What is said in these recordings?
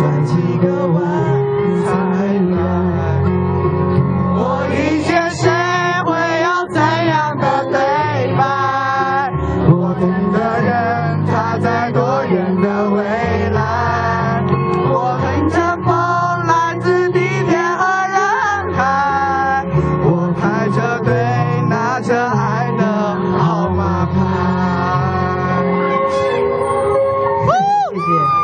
转几个弯才来。我遇见谁会有怎样的对白？我等的人他在多远的未来？我哼着风来自地铁和人海，我排着队拿着爱的号码牌。 谢谢。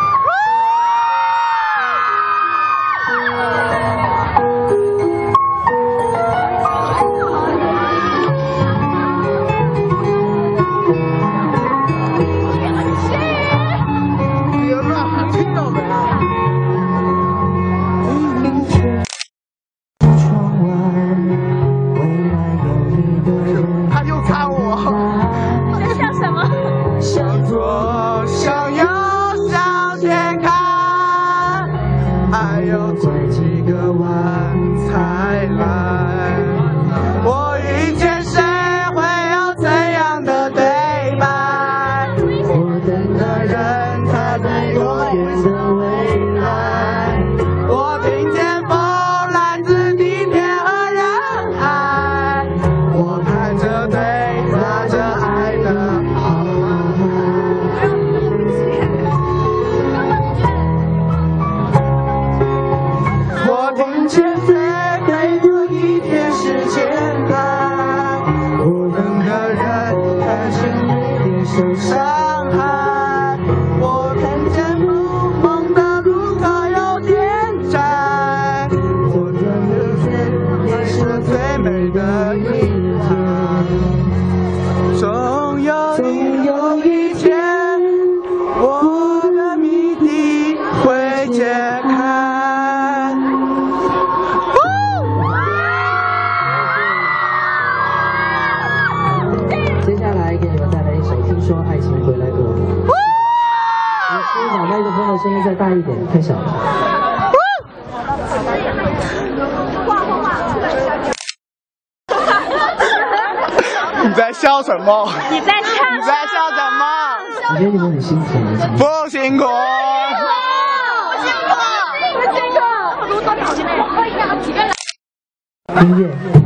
他又看我， 在想什么？ 向左，向右，向前看，还有转几个弯才来。我遇见谁会有怎样的对白？我等的人他在多远的未来？我听见风来自地铁和人海，我排着队拿着爱的号码牌。我听见谁陪我一天时间来，我等的人开始有点受伤害。我看见不梦的路口有点窄，我转的圈也是最美的一天。总有一天，我的谜底会解开。 接下来给你们带来一首《听说爱情回来过》。你可以把麦克风的声音再大一点，太小了。 你在笑什么？ 你在唱？ 你在笑什么？ 我觉得你们很辛苦了。 不辛苦。 音乐。